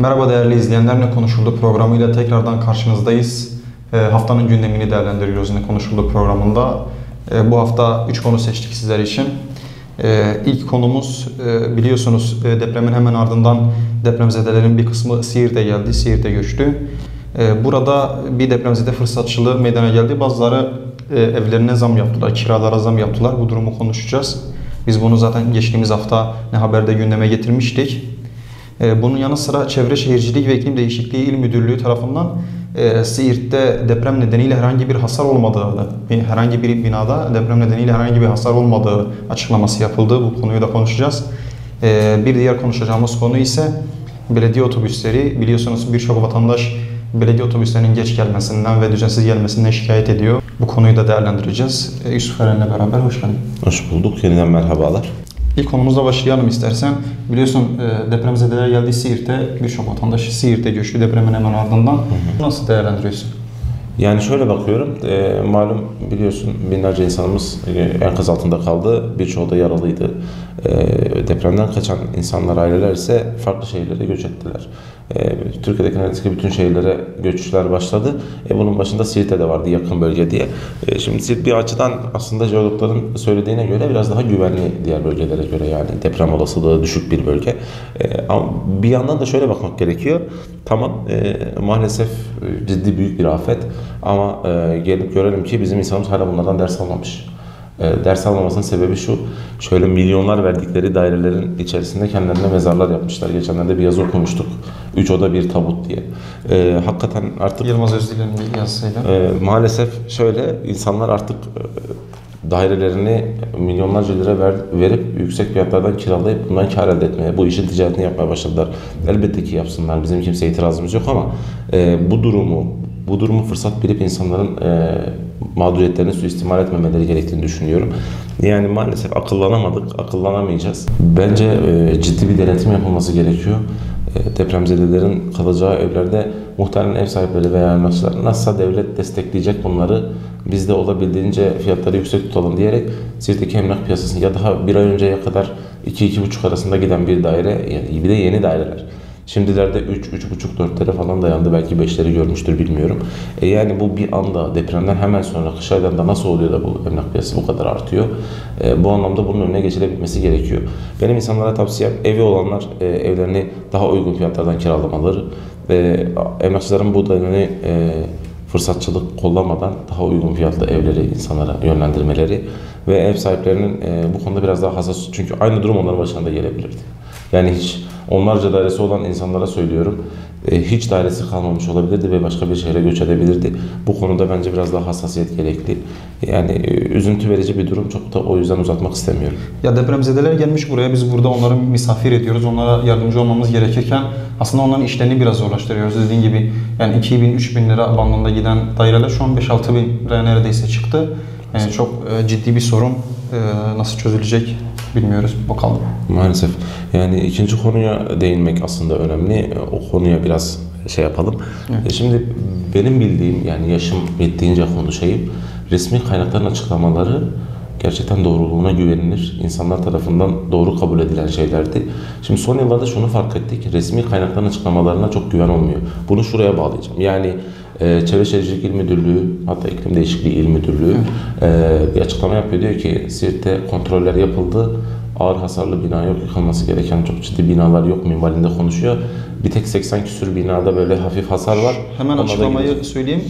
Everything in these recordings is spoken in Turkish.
Merhaba değerli izleyenler, Ne Konuşuldu programıyla tekrardan karşınızdayız. Haftanın gündemini değerlendiriyoruz Ne Konuşuldu programında. Bu hafta 3 konu seçtik sizler için. İlk konumuz biliyorsunuz depremin hemen ardından depremzedelerin bir kısmı Siirt'e geldi, Siirt'e göçtü. Burada bir depremzede fırsatçılığı meydana geldi. Bazıları evlerine zam yaptılar, kiralara zam yaptılar. Bu durumu konuşacağız. Biz bunu zaten geçtiğimiz hafta Ne Haber'de gündeme getirmiştik. Bunun yanı sıra Çevre Şehircilik ve İklim Değişikliği İl Müdürlüğü tarafından Siirt'te deprem nedeniyle herhangi bir hasar olmadığı, herhangi bir binada deprem nedeniyle herhangi bir hasar olmadığı açıklaması yapıldı. Bu konuyu da konuşacağız. Bir diğer konuşacağımız konu ise belediye otobüsleri. Biliyorsunuz birçok vatandaş belediye otobüslerinin geç gelmesinden ve düzensiz gelmesinden şikayet ediyor. Bu konuyu da değerlendireceğiz. Yusuf Eren'le beraber hoş geldin. Hoş bulduk. Yeniden merhabalar. İlk konumuzla başlayalım istersen. Biliyorsun depremzedeler geldi Siirt'e, birçok vatandaş Siirt'e göçtü depremin hemen ardından. Nasıl değerlendiriyorsun? Yani şöyle bakıyorum, malum biliyorsun binlerce insanımız enkaz altında kaldı, birçoğu da yaralıydı. Depremden kaçan insanlar, aileler ise farklı şehirlere göç ettiler. Türkiye'deki neredeyse bütün şehirlere göçler başladı. Bunun başında Siirt'te de vardı, yakın bölge diye. Şimdi Siirt bir açıdan aslında jeologların söylediğine göre biraz daha güvenli diğer bölgelere göre, yani deprem olasılığı düşük bir bölge. Ama bir yandan da şöyle bakmak gerekiyor. Tamam, maalesef ciddi büyük bir afet ama gelip görelim ki bizim insanımız hala bunlardan ders almamış. Ders almamasının sebebi şu: şöyle milyonlar verdikleri dairelerin içerisinde kendilerine mezarlar yapmışlar. Geçenlerde bir yazı okumuştuk. 3 oda bir tabut diye. Hakikaten artık Yılmaz Özdil'in bir yazısıyla. Maalesef şöyle, insanlar artık dairelerini milyonlarca lira verip yüksek fiyatlardan kiralayıp bundan kar elde etmeye, bu işin ticaretini yapmaya başladılar. Elbette ki yapsınlar. Bizim kimseye itirazımız yok ama bu durumu fırsat bilip insanların mağduriyetlerini suistimal etmemeleri gerektiğini düşünüyorum. Yani maalesef akıllanamadık, akıllanamayacağız. Bence ciddi bir denetim yapılması gerekiyor. Depremzedelerin kalacağı evlerde muhtemelen ev sahipleri veya emlakçılar nasılsa devlet destekleyecek bunları, biz de olabildiğince fiyatları yüksek tutalım diyerek Siirt'teki emlak piyasasını, ya daha bir ay önceye kadar 2-2,5 arasında giden bir daire, yani bir de yeni daireler. Şimdilerde 3,5-4'lere falan dayandı. Belki 5'leri görmüştür, bilmiyorum. Yani bu bir anda depremden hemen sonra kış aylarında nasıl oluyor da bu emlak piyasası bu kadar artıyor? Bu anlamda bunun önüne geçilebilmesi gerekiyor. Benim insanlara tavsiyem, evi olanlar evlerini daha uygun fiyatlardan kiralamaları ve emlakçıların bu dönemi fırsatçılık kollamadan daha uygun fiyatlı evleri insanlara yönlendirmeleri ve ev sahiplerinin bu konuda biraz daha hassas, çünkü aynı durum onların başına da gelebilirdi. Yani hiç onlarca dairesi olan insanlara söylüyorum, hiç dairesi kalmamış olabilirdi ve başka bir şehre göç edebilirdi. Bu konuda bence biraz daha hassasiyet gerekli. Yani üzüntü verici bir durum, çok da o yüzden uzatmak istemiyorum. Ya depremzedeler gelmiş buraya, biz burada onları misafir ediyoruz, onlara yardımcı olmamız gerekirken aslında onların işlerini biraz zorlaştırıyoruz. Dediğin gibi yani 2.000-3.000 lira bandında giden daireler şu an 5-6 bin liraya neredeyse çıktı. Yani çok ciddi bir sorun. Nasıl çözülecek bilmiyoruz. Bakalım. Maalesef. Yani ikinci konuya değinmek aslında önemli. O konuya biraz şey yapalım. Evet. Şimdi benim bildiğim, yani yaşım yettiğince konuşayım, resmi kaynakların açıklamaları gerçekten doğruluğuna güvenilir, İnsanlar tarafından doğru kabul edilen şeylerdi. Şimdi son yıllarda şunu fark ettik: resmi kaynakların açıklamalarına çok güven olmuyor. Bunu şuraya bağlayacağım. Yani Çevre Şehircilik İl Müdürlüğü, hatta İklim Değişikliği İl Müdürlüğü bir açıklama yapıyor. Diyor ki Siirt'te kontroller yapıldı, ağır hasarlı bina yok, yıkılması gereken çok ciddi binalar yok minvalinde konuşuyor. Bir tek 80 küsur binada böyle hafif hasar var. Hemen açıklamayı söyleyeyim.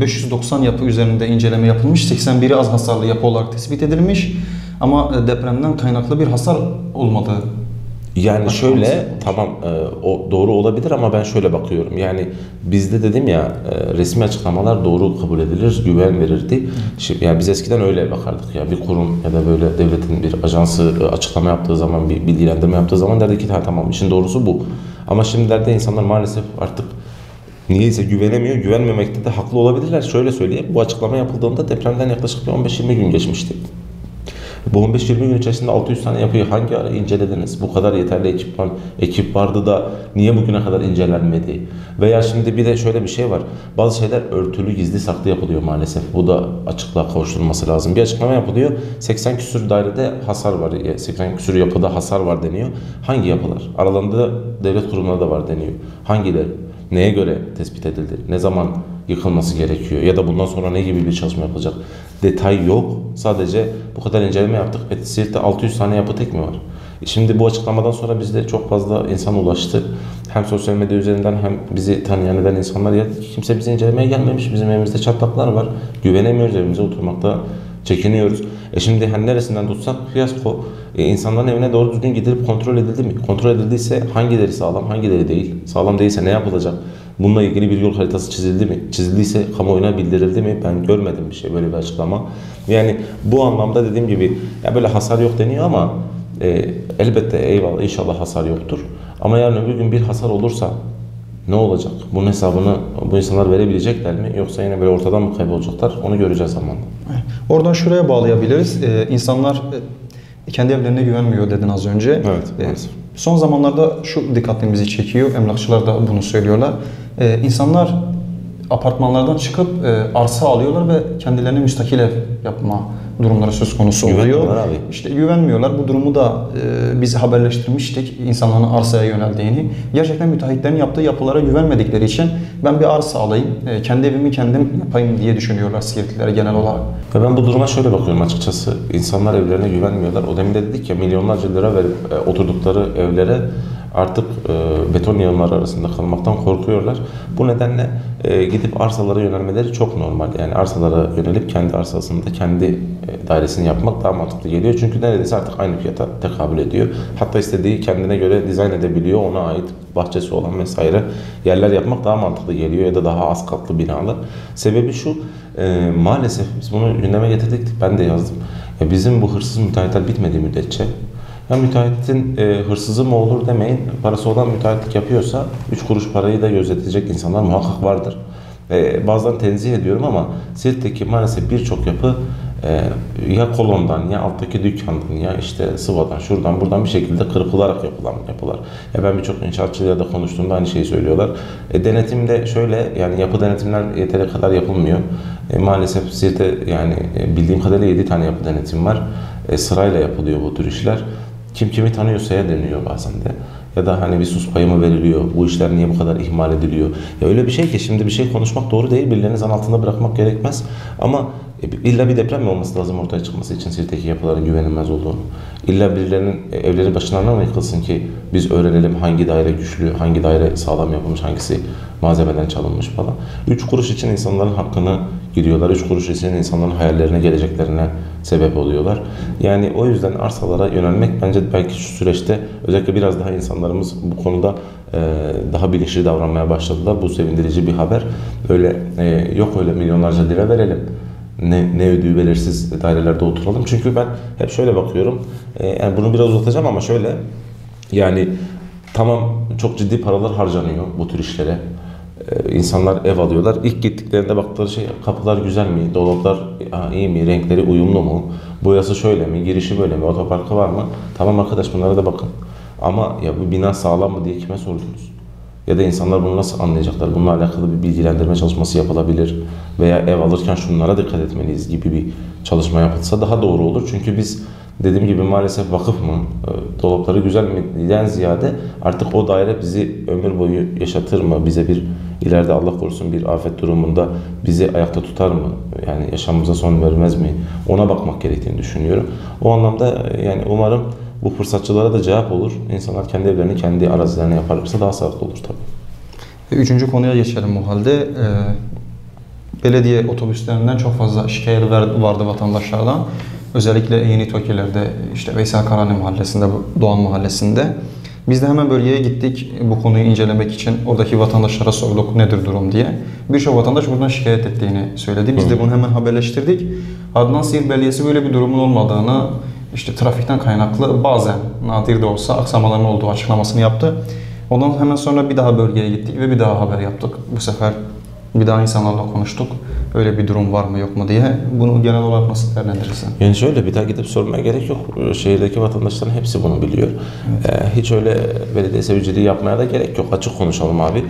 590 yapı üzerinde inceleme yapılmış. 81'i az hasarlı yapı olarak tespit edilmiş. Ama depremden kaynaklı bir hasar olmadığı. Yani şöyle, tamam, o doğru olabilir ama ben şöyle bakıyorum. Yani bizde dedim ya, resmi açıklamalar doğru kabul edilir, güven verirdi. Şimdi, yani biz eskiden öyle bakardık ya, bir kurum ya da böyle devletin bir ajansı açıklama yaptığı zaman, bir bilgilendirme yaptığı zaman derdik ki tamam, işin doğrusu bu. Ama şimdilerde insanlar maalesef artık niyeyse güvenemiyor. Güvenmemekte de haklı olabilirler. Şöyle söyleyeyim, bu açıklama yapıldığında depremden yaklaşık bir 15-20 gün geçmişti. Bu 15-20 gün içerisinde 600 tane yapıyı hangi ara incelediniz? Bu kadar yeterli ekip vardı da niye bugüne kadar incelenmedi? Veya şimdi bir de şöyle bir şey var. Bazı şeyler örtülü, gizli saklı yapılıyor maalesef. Bu da açıklığa kavuşturulması lazım. Bir açıklama yapılıyor. 80 küsur dairede hasar var. 80 küsur yapıda hasar var deniyor. Hangi yapılar? Aralarında devlet kurumları da var deniyor. Hangileri? Neye göre tespit edildi? Ne zaman yıkılması gerekiyor? Ya da bundan sonra ne gibi bir çalışma yapılacak? Detay yok. Sadece bu kadar inceleme yaptık. Siirt'te 600 tane yapı tek mi var? Şimdi bu açıklamadan sonra bizde çok fazla insan ulaştı. Hem sosyal medya üzerinden hem bizi tanıyan eden insanlar geldi. Kimse bizi incelemeye gelmemiş. Bizim evimizde çatlaklar var. Güvenemiyoruz, evimize oturmakta çekiniyoruz. Şimdi hani neresinden tutsak fiyasko. İnsanların evine doğru düzgün gidilip kontrol edildi mi? Kontrol edildiyse hangileri sağlam, hangileri değil? Sağlam değilse ne yapılacak? Bununla ilgili bir yol haritası çizildi mi? Çizildiyse kamuoyuna bildirildi mi? Ben görmedim bir şey, böyle bir açıklama. Yani bu anlamda dediğim gibi ya böyle hasar yok deniyor ama elbette eyvallah inşallah hasar yoktur. Ama yarın öbür gün bir hasar olursa ne olacak? Bunun hesabını bu insanlar verebilecekler mi? Yoksa yine böyle ortadan mı kaybolacaklar? Onu göreceğiz zamanla. Oradan şuraya bağlayabiliriz. İnsanlar kendi evlerine güvenmiyor dedin az önce. Evet. Son zamanlarda şu dikkatimizi çekiyor. Emlakçılar da bunu söylüyorlar. İnsanlar apartmanlardan çıkıp arsa alıyorlar ve kendilerine müstakil ev yapma durumları söz konusu oluyor. Güvenmiyorlar abi. İşte güvenmiyorlar. Bu durumu da biz haberleştirmiştik insanların arsaya yöneldiğini. Gerçekten müteahhitlerin yaptığı yapılara güvenmedikleri için ben bir arsa alayım, kendi evimi kendim yapayım diye düşünüyorlar Siirtliler genel olarak. Ve ben bu duruma şöyle bakıyorum açıkçası. İnsanlar evlerine güvenmiyorlar. O demin de dedik ya milyonlarca lira verip oturdukları evlere artık beton yığınlar arasında kalmaktan korkuyorlar. Bu nedenle gidip arsalara yönelmeleri çok normal. Yani arsalara yönelip kendi arsasında kendi dairesini yapmak daha mantıklı geliyor. Çünkü neredeyse artık aynı fiyata tekabül ediyor. Hatta istediği kendine göre dizayn edebiliyor. Ona ait bahçesi olan vesaire yerler yapmak daha mantıklı geliyor ya da daha az katlı binalar. Sebebi şu, maalesef biz bunu gündeme getirdik. Ben de yazdım. Bizim bu hırsız müteahhitler bitmediği müddetçe ya müteahhitin hırsızı mı olur demeyin, parası olan müteahhitlik yapıyorsa 3 kuruş parayı da gözetecek insanlar muhakkak vardır. Bazılarını tenzih ediyorum ama Siirt'teki maalesef birçok yapı ya kolondan ya alttaki dükkandan ya işte sıvadan şuradan buradan bir şekilde kırpılarak yapılan yapılar. Ya ben birçok inşaatçıyla da konuştuğumda aynı şeyi söylüyorlar. Denetimde şöyle yani yapı denetimler yeteri kadar yapılmıyor. Maalesef Siirt'te yani bildiğim kadarıyla 7 tane yapı denetim var. Sırayla yapılıyor bu tür işler. Kim kimi tanıyorsa ya deniyor bazen de. Ya da hani bir sus payı mı veriliyor? Bu işler niye bu kadar ihmal ediliyor? Ya öyle bir şey ki şimdi bir şey konuşmak doğru değil. Birilerini zan altında bırakmak gerekmez. Ama illa bir deprem mi olması lazım ortaya çıkması için Siirt'teki yapıların güvenilmez olduğunu? İlla birilerinin evleri başlarına mı yıkılsın ki biz öğrenelim hangi daire güçlü, hangi daire sağlam yapılmış, hangisi malzemeden çalınmış falan. 3 kuruş için insanların hakkını gidiyorlar. 3 kuruş için insanların hayallerine, geleceklerine sebep oluyorlar. Yani o yüzden arsalara yönelmek bence belki şu süreçte özellikle biraz daha insanlarımız bu konuda daha bilinçli davranmaya başladılar. Bu sevindirici bir haber. Öyle yok öyle milyonlarca lira verelim. Ne ödüğü belirsiz dairelerde oturalım. Çünkü ben hep şöyle bakıyorum. Yani bunu biraz uzatacağım ama şöyle yani tamam çok ciddi paralar harcanıyor bu tür işlere. İnsanlar ev alıyorlar. İlk gittiklerinde baktıkları şey kapılar güzel mi? Dolaplar iyi mi? Renkleri uyumlu mu? Boyası şöyle mi? Girişi böyle mi? Otoparkı var mı? Tamam arkadaş bunlara da bakın. Ama ya bu bina sağlam mı diye kime sordunuz? Ya da insanlar bunu nasıl anlayacaklar? Bununla alakalı bir bilgilendirme çalışması yapılabilir. Veya ev alırken şunlara dikkat etmeliyiz gibi bir çalışma yapılsa daha doğru olur. Çünkü biz dediğim gibi maalesef vakıf mı, dolapları güzel mi'den ziyade artık o daire bizi ömür boyu yaşatır mı? Bize bir ileride Allah korusun bir afet durumunda bizi ayakta tutar mı? Yani yaşamımıza son vermez mi? Ona bakmak gerektiğini düşünüyorum. O anlamda yani umarım bu fırsatçılara da cevap olur. İnsanlar kendi evlerini, kendi arazilerini yaparlarsa daha sağlıklı olur tabii. Üçüncü konuya geçelim o halde. Belediye otobüslerinden çok fazla şikayet vardı vatandaşlardan. Özellikle Yeni Tokiler'de, işte Veysel Karani Mahallesi'nde, Doğan Mahallesi'nde. Biz de hemen bölgeye gittik bu konuyu incelemek için. Oradaki vatandaşlara sorduk nedir durum diye. Birçok vatandaş buradan şikayet ettiğini söyledi. Biz de bunu hemen haberleştirdik. Ardından Siirt Belediyesi böyle bir durumun olmadığını, işte trafikten kaynaklı bazen nadir de olsa aksamaların olduğu açıklamasını yaptı. Ondan hemen sonra bir daha bölgeye gittik ve bir daha haber yaptık. Bu sefer bir daha insanlarla konuştuk. öyle bir durum var mı yok mu diye. Bunu genel olarak nasıl değerlendirirsin? Yani şöyle, bir daha gidip sormaya gerek yok. Şehirdeki vatandaşların hepsi bunu biliyor. Hiç öyle belediye seviciliği yapmaya da gerek yok. Açık konuşalım abi.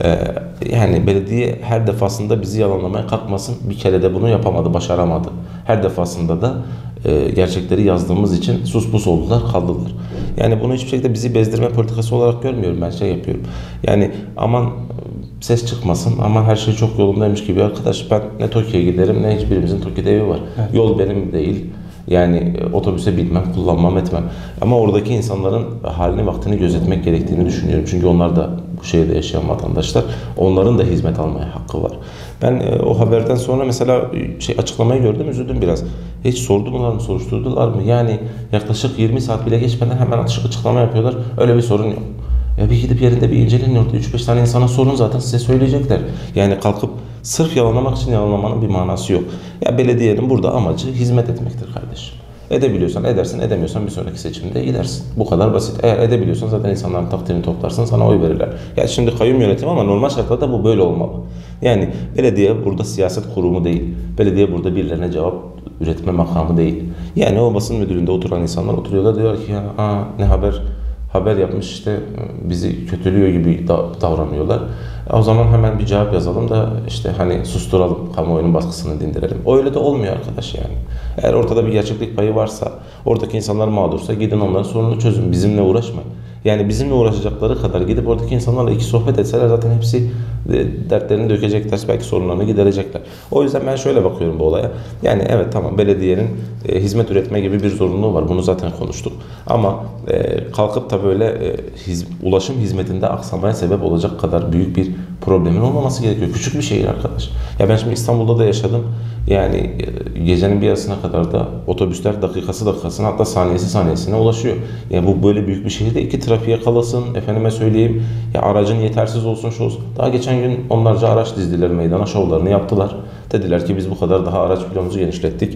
Yani belediye her defasında bizi yalanlamaya kalkmasın. Bir kere de bunu yapamadı, başaramadı. Her defasında da gerçekleri yazdığımız için sus pus oldular, kaldılar. Yani bunu hiçbir şekilde bizi bezdirme politikası olarak görmüyorum. Ben şey yapıyorum. Yani aman ses çıkmasın, aman her şey çok yolundaymış gibi. Arkadaş, ben ne Tokyo'ya giderim ne hiçbirimizin Tokyo'da evi var. Evet. Yol benim değil. Yani otobüse binmem, kullanmam, etmem. Ama oradaki insanların halini, vaktini gözetmek gerektiğini düşünüyorum. Çünkü onlar da bu şehirde yaşayan vatandaşlar. Onların da hizmet almaya hakkı var. Ben o haberden sonra mesela açıklamayı gördüm, üzüldüm biraz. Hiç sordular mı, soruşturdular mı? Yani yaklaşık 20 saat bile geçmeden hemen açıklama yapıyorlar. Öyle bir sorun yok. Ya bir gidip yerinde bir inceleyin, orada 3-5 tane insana sorun, zaten size söyleyecekler. Yani kalkıp sırf yalanlamak için yalanlamanın bir manası yok. Ya belediyenin burada amacı hizmet etmektir kardeşim. Edebiliyorsan edersin, edemiyorsan bir sonraki seçimde gidersin. Bu kadar basit. Eğer edebiliyorsan zaten insanların takdirini toplarsın, sana oy verirler. Ya şimdi kayyum yönetimi ama normal şartlarda bu böyle olmalı. Yani belediye burada siyaset kurumu değil. Belediye burada birilerine cevap üretme makamı değil. Yani o basın müdürlüğünde oturan insanlar oturuyorlar, diyor ki ya ne haber yapmış, işte bizi kötülüyor gibi davranıyorlar. O zaman hemen bir cevap yazalım da işte hani susturalım, kamuoyunun baskısını dindirelim. Öyle de olmuyor arkadaş yani. Eğer ortada bir gerçeklik payı varsa, oradaki insanlar mağdursa gidin onların sorununu çözün. Bizimle uğraşmayın. Yani bizimle uğraşacakları kadar gidip oradaki insanlarla iki sohbet etseler zaten hepsi dertlerini dökecekler, belki sorunlarını giderecekler. O yüzden ben şöyle bakıyorum bu olaya. Yani evet, tamam, belediyenin hizmet üretme gibi bir zorunluluğu var. Bunu zaten konuştuk. Ama kalkıp da böyle ulaşım hizmetinde aksamaya sebep olacak kadar büyük bir problemin olmaması gerekiyor. Küçük bir şehir arkadaş. Ya ben şimdi İstanbul'da da yaşadım. Yani gecenin bir yarısına kadar da otobüsler dakikasına, hatta saniyesine ulaşıyor. Yani bu böyle büyük bir şehirde iki trafiğe kalasın, efendime söyleyeyim, ya aracın yetersiz olsun, şu olsun. Daha geçen gün onlarca araç dizdiler meydana, şovlarını yaptılar. Dediler ki biz bu kadar daha araç bloğumuzu genişlettik.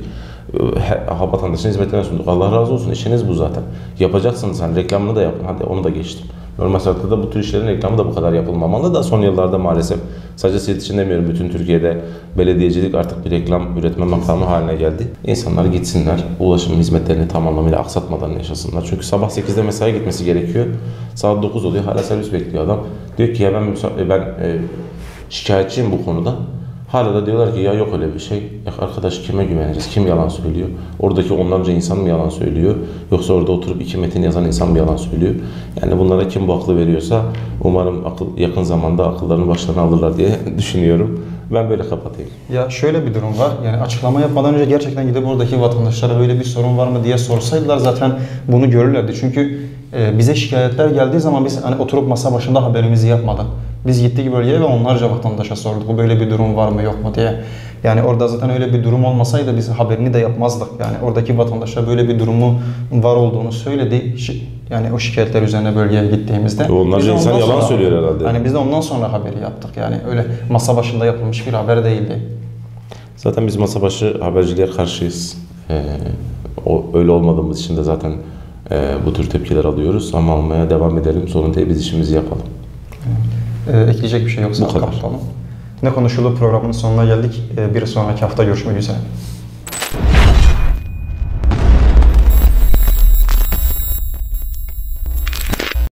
Vatandaşın hizmetine sunduk. Allah razı olsun, işiniz bu zaten. Yapacaksınız, hani reklamını da yapın, hadi onu da geçtim. Normal şartlarda bu tür işlerin reklamı da bu kadar yapılmamalı da son yıllarda maalesef, sadece Siirt için demiyorum, bütün Türkiye'de belediyecilik artık bir reklam üretme makamı haline geldi. İnsanlar gitsinler, ulaşım hizmetlerini tam anlamıyla aksatmadan yaşasınlar. Çünkü sabah 8'de mesai gitmesi gerekiyor. Saat 9 oluyor, hala servis bekliyor adam. Diyor ki ya ben şikayetçiyim bu konuda. Hala da diyorlar ki ya yok öyle bir şey. Ya arkadaş, kime güveneceğiz? Kim yalan söylüyor? Oradaki onlarca insan mı yalan söylüyor? Yoksa orada oturup iki metin yazan insan mı yalan söylüyor? Yani bunlara kim bu aklı veriyorsa umarım yakın zamanda akıllarını başlarına alırlar diye düşünüyorum. Ben böyle kapatayım. Ya şöyle bir durum var. Yani açıklama yapmadan önce gerçekten gidip oradaki vatandaşlara böyle bir sorun var mı diye sorsaydılar zaten bunu görürlerdi. Çünkü bize şikayetler geldiği zaman biz hani oturup masa başında haberimizi yapmadık. Biz gittik bölgeye ve onlarca vatandaşa sorduk. Böyle bir durum var mı yok mu diye. Yani orada zaten öyle bir durum olmasaydı biz haberini de yapmazdık. Yani oradaki vatandaşlar böyle bir durumu var olduğunu söyledi. Yani o şikayetler üzerine bölgeye gittiğimizde. Onlarca insan yalan söylüyor herhalde. Hani biz de ondan sonra haberi yaptık. Yani öyle masa başında yapılmış bir haber değildi. Zaten biz masa başı haberciliğe karşıyız. Öyle olmadığımız için de zaten bu tür tepkiler alıyoruz. Ama almaya devam edelim. Sonunda biz işimizi yapalım. Ekleyecek bir şey yoksa kapatalım. Ne konuşuldu programının sonuna geldik. Bir sonraki hafta görüşmek üzere.